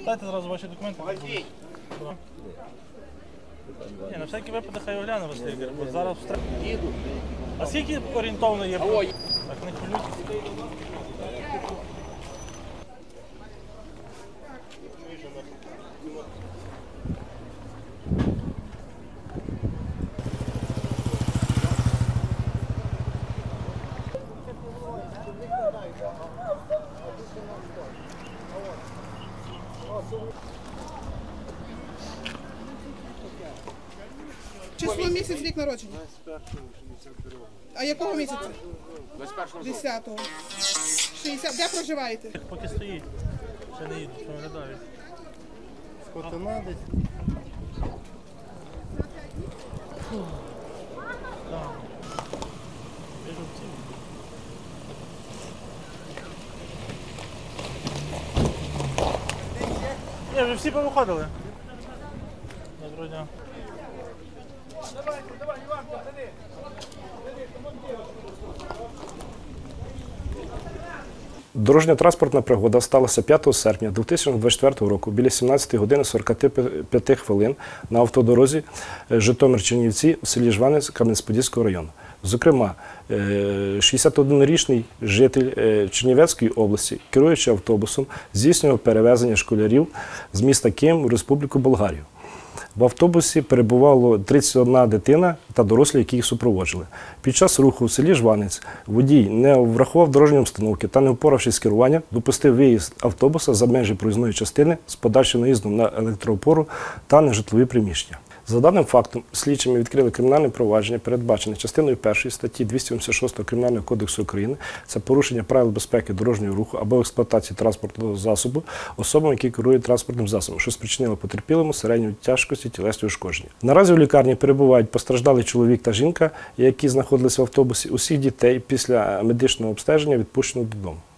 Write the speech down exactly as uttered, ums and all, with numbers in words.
Дайте зразу ваші документи. Ні, на всякий випадок хай огляне вас лікар, бо зараз встр... А скільки орієнтовно є? Так, не хвилюйтесь. Число, місяць, рік народження? А якого місяця? десятого. шістдесят. Де проживаєте? Поки стоїть, ще не їдуть, виглядають. Скотина десь. Так. Біжу в ці. Ні, вже всі повиходили. Доброго дня. Дорожньо-транспортна пригода сталася п'ятого серпня дві тисячі двадцять четвертого року біля сімнадцятої години сорока п'яти хвилин на автодорозі Житомир-Чернівці в селі Жванець Кам'янець-Подільського району. Зокрема, шістдесятиоднорічний житель Чернівецької області, керуючи автобусом, здійснював перевезення школярів з міста Київ у Республіку Болгарію. В автобусі перебувало тридцять одна дитина та дорослі, які їх супроводжували. Під час руху в селі Жванець водій не врахував дорожньої обстановки та, не впоравшись з керуванням, допустив виїзд автобуса за межі проїзної частини з подальшим наїздом на електроопору та нежитлові приміщення. За даним фактом, слідчими відкрили кримінальне провадження, передбачене частиною першої статті двісті сімдесят шість Кримінального кодексу України. Це порушення правил безпеки дорожнього руху або експлуатації транспортного засобу особам, які керують транспортним засобом, що спричинило потерпілому середньої тяжкості тілесні ушкодження. Наразі у лікарні перебувають постраждалий чоловік та жінка, які знаходилися в автобусі. Усіх дітей після медичного обстеження відпущено додому.